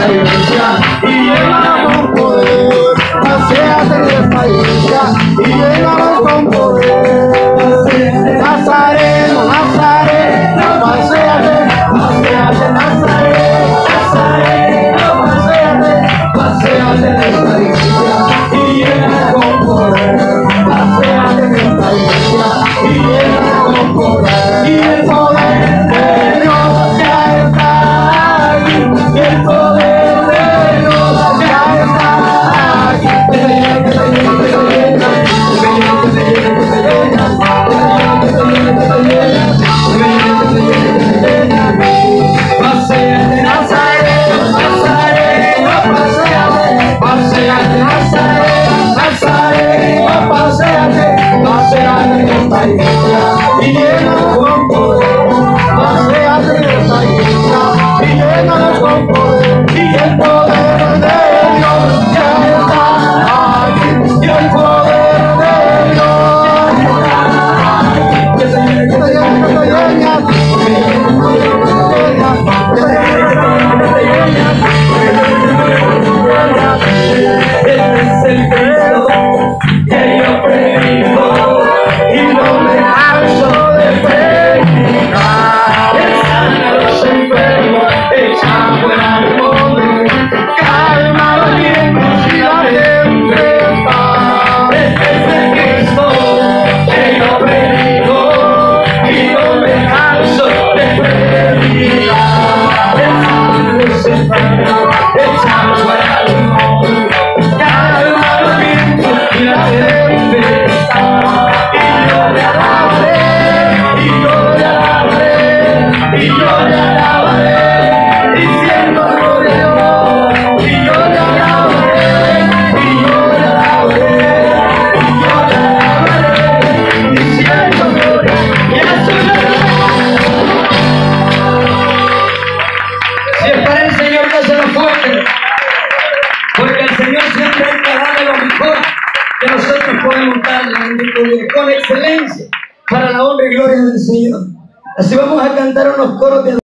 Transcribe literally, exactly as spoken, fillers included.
esta iglesia y llénanos con poder. Paséate en esta iglesia y llénanos con poder. Nazareno, Nazareno, paséate, paséate, Nazareno, Nazareno, paséate, paséate en esta iglesia y llénanos con poder. Paséate en esta iglesia y llénanos con poder. Y el poder de Dios ya está aquí, y el poder de Dios ya está aquí. Que te llena, que te llena, que te llena, que te llena, que te llena, que te llena, que te llena, que te llena, que te llena, que te llena. Paséate, Nazareno, Nazareno, paséate, paséate, Nazareno, Nazareno, paséate, paséate en esta iglesia y llénanos con poder. Paséate en esta iglesia y llénanos con poder. Y el poder de Dios ya está aquí, y el poder de Dios está aquí. Que te llene, que te llene, que te llene, que te llene, que te llene, que te llene. Este es el Cristo que yo predico y no me canso de predicar. Él sana a los enfermos, echa fuera demonios, calma los vientos y la tempestad. Este es el Cristo que yo predico y no me canso de predicar. Él sana a los enfermos, echa fuera demonios, calma los vientos y la tempestad. Y yo le alabaré, y yo le alabaré, y yo le alabaré, diciendo gloria a Dios. Y yo le alabaré, y yo le alabaré, y yo le alabaré, diciendo gloria a Dios. Y eso es lo que... Si es para el Señor, que se lo fuerte, porque el Señor siempre hay que darle lo mejor que nosotros podemos darle, bendito Dios, con excelencia, para la honra y gloria del Señor. Así vamos a cantar unos coros de